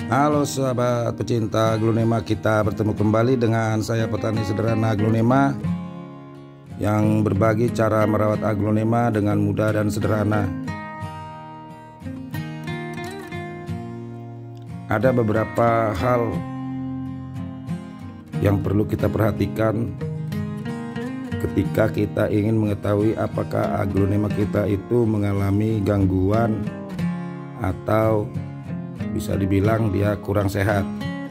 Halo sahabat pecinta aglonema, kita bertemu kembali dengan saya petani sederhana aglonema yang berbagi cara merawat aglonema dengan mudah dan sederhana. Ada beberapa hal yang perlu kita perhatikan ketika kita ingin mengetahui apakah aglonema kita itu mengalami gangguan atau bisa dibilang dia kurang sehat.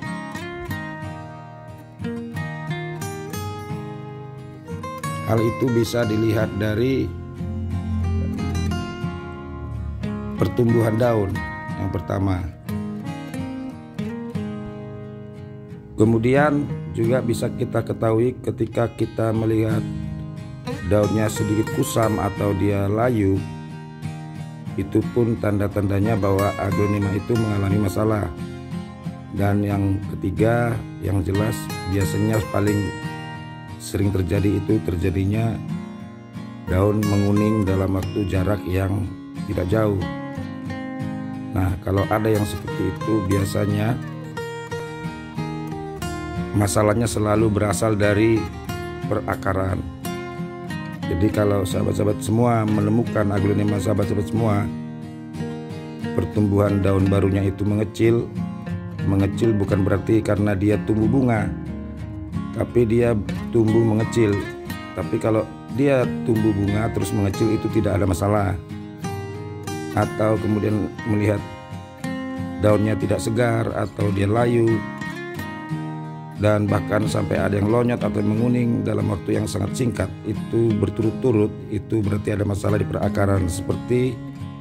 Hal itu bisa dilihat dari pertumbuhan daun yang pertama. Kemudian juga bisa kita ketahui ketika kita melihat daunnya sedikit kusam atau dia layu, itu pun tanda-tandanya bahwa aglonema itu mengalami masalah. Dan yang ketiga yang jelas biasanya paling sering terjadi itu terjadinya daun menguning dalam waktu jarak yang tidak jauh. Nah, kalau ada yang seperti itu biasanya masalahnya selalu berasal dari perakaran. Jadi kalau sahabat-sahabat semua menemukan aglonema sahabat-sahabat semua, pertumbuhan daun barunya itu mengecil bukan berarti karena dia tumbuh bunga, tapi dia tumbuh mengecil. Tapi kalau dia tumbuh bunga terus mengecil itu tidak ada masalah. Atau kemudian melihat daunnya tidak segar atau dia layu, dan bahkan sampai ada yang lonyot atau menguning dalam waktu yang sangat singkat, itu berturut-turut, itu berarti ada masalah di perakaran. Seperti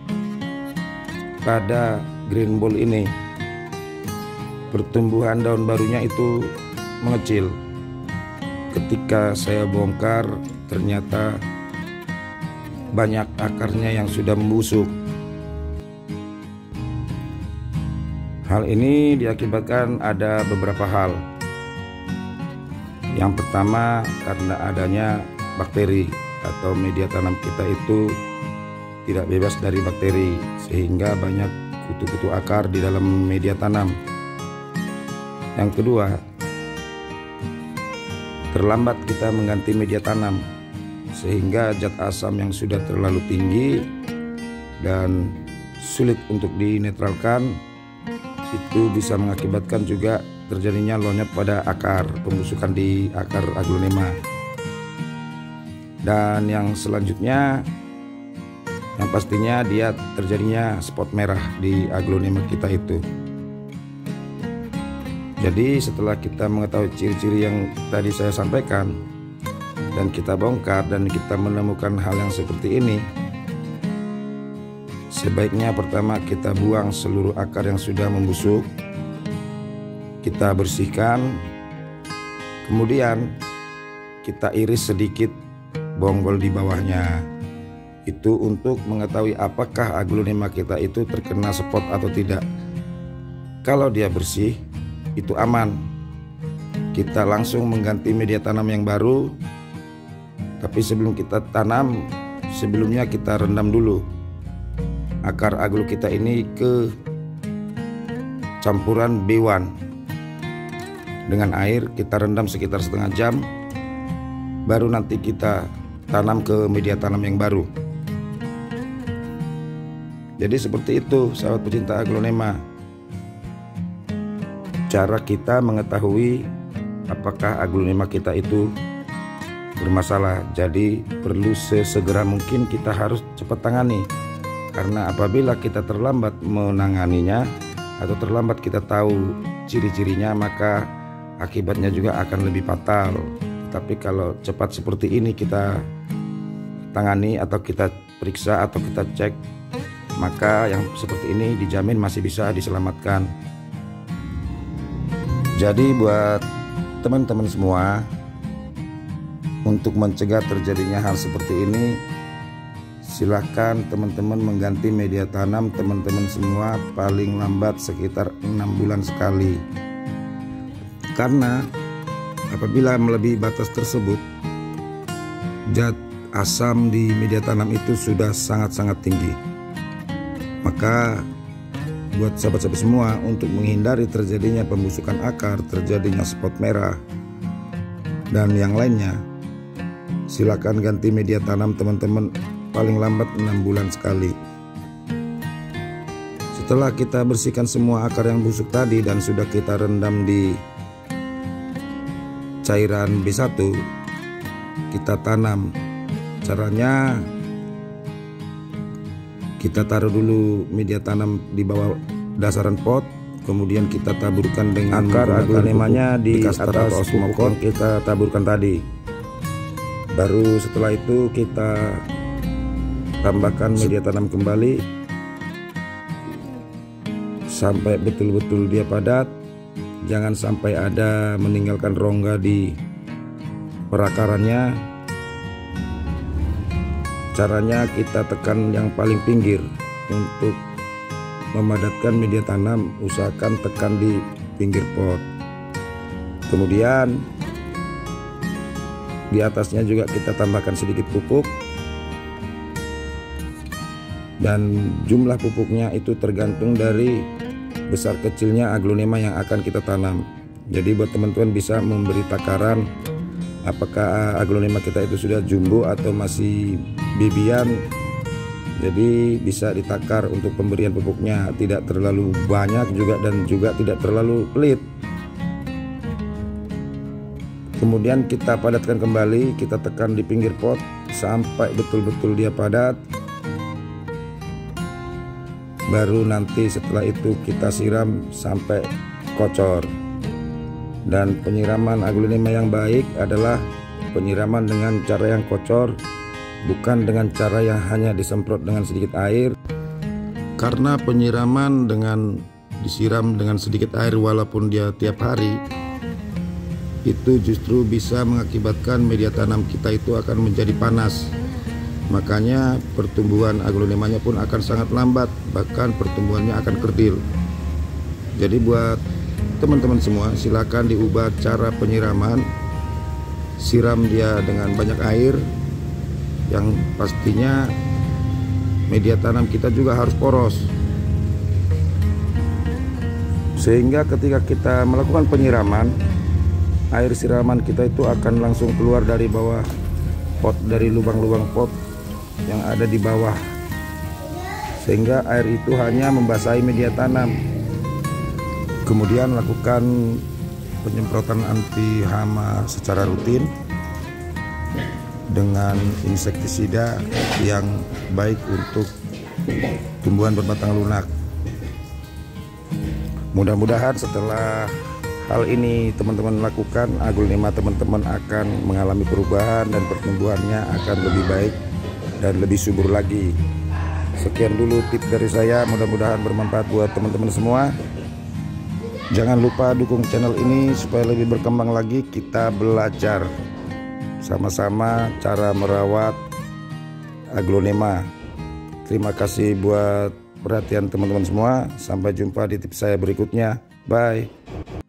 pada green ball ini, pertumbuhan daun barunya itu mengecil. Ketika saya bongkar, ternyata banyak akarnya yang sudah membusuk. Hal ini diakibatkan ada beberapa hal. Yang pertama, karena adanya bakteri atau media tanam kita itu tidak bebas dari bakteri, sehingga banyak kutu-kutu akar di dalam media tanam. Yang kedua, terlambat kita mengganti media tanam, sehingga zat asam yang sudah terlalu tinggi dan sulit untuk dinetralkan itu bisa mengakibatkan juga terjadinya lonyot pada akar, pembusukan di akar aglonema. Dan yang selanjutnya, yang pastinya dia terjadinya spot merah di aglonema kita itu. Jadi setelah kita mengetahui ciri-ciri yang tadi saya sampaikan dan kita bongkar dan kita menemukan hal yang seperti ini, sebaiknya pertama kita buang seluruh akar yang sudah membusuk, kita bersihkan, kemudian kita iris sedikit bonggol di bawahnya. Itu untuk mengetahui apakah aglonema kita itu terkena spot atau tidak. Kalau dia bersih, itu aman. Kita langsung mengganti media tanam yang baru. Tapi sebelum kita tanam, sebelumnya kita rendam dulu akar aglo kita ini ke campuran B1 dengan air. Kita rendam sekitar setengah jam, baru nanti kita tanam ke media tanam yang baru. Jadi seperti itu sahabat pecinta aglonema, cara kita mengetahui apakah aglonema kita itu bermasalah. Jadi perlu sesegera mungkin kita harus cepat tangani, karena apabila kita terlambat menanganinya atau terlambat kita tahu ciri-cirinya, maka akibatnya juga akan lebih fatal. Tapi kalau cepat seperti ini kita tangani atau kita periksa atau kita cek, maka yang seperti ini dijamin masih bisa diselamatkan. Jadi buat teman-teman semua, untuk mencegah terjadinya hal seperti ini, silahkan teman-teman mengganti media tanam teman-teman semua paling lambat sekitar 6 bulan sekali. Karena apabila melebihi batas tersebut, zat asam di media tanam itu sudah sangat-sangat tinggi. Maka buat sahabat-sahabat semua, untuk menghindari terjadinya pembusukan akar, terjadinya spot merah dan yang lainnya, silakan ganti media tanam teman-teman paling lambat 6 bulan sekali. Setelah kita bersihkan semua akar yang busuk tadi dan sudah kita rendam di cairan B1, kita tanam. Caranya, kita taruh dulu media tanam di bawah dasaran pot, kemudian kita taburkan dengan akar aglonemanya di atas pupuk yang kita taburkan tadi. Baru setelah itu kita tambahkan media tanam kembali sampai betul-betul dia padat. Jangan sampai ada meninggalkan rongga di perakarannya. Caranya kita tekan yang paling pinggir untuk memadatkan media tanam, usahakan tekan di pinggir pot. Kemudian di atasnya juga kita tambahkan sedikit pupuk, dan jumlah pupuknya itu tergantung dari besar kecilnya aglonema yang akan kita tanam. Jadi buat teman-teman bisa memberi takaran apakah aglonema kita itu sudah jumbo atau masih bibian. Jadi bisa ditakar untuk pemberian pupuknya, tidak terlalu banyak juga dan juga tidak terlalu pelit. Kemudian kita padatkan kembali, kita tekan di pinggir pot sampai betul-betul dia padat. Baru nanti setelah itu kita siram sampai kocor. Dan penyiraman aglonema yang baik adalah penyiraman dengan cara yang kocor, bukan dengan cara yang hanya disemprot dengan sedikit air. Karena penyiraman dengan disiram dengan sedikit air walaupun dia tiap hari, itu justru bisa mengakibatkan media tanam kita itu akan menjadi panas. Makanya pertumbuhan aglonemanya pun akan sangat lambat, bahkan pertumbuhannya akan kerdil. Jadi buat teman-teman semua, silakan diubah cara penyiraman. Siram dia dengan banyak air, yang pastinya media tanam kita juga harus poros, sehingga ketika kita melakukan penyiraman, air siraman kita itu akan langsung keluar dari bawah pot, dari lubang-lubang pot yang ada di bawah, sehingga air itu hanya membasahi media tanam. Kemudian lakukan penyemprotan anti hama secara rutin dengan insektisida yang baik untuk tumbuhan berbatang lunak. Mudah-mudahan setelah hal ini teman-teman lakukan, aglonema teman-teman akan mengalami perubahan dan pertumbuhannya akan lebih baik dan lebih subur lagi. Sekian dulu tips dari saya, mudah-mudahan bermanfaat buat teman-teman semua. Jangan lupa dukung channel ini supaya lebih berkembang lagi. Kita belajar sama-sama cara merawat aglonema. Terima kasih buat perhatian teman-teman semua. Sampai jumpa di tips saya berikutnya. Bye.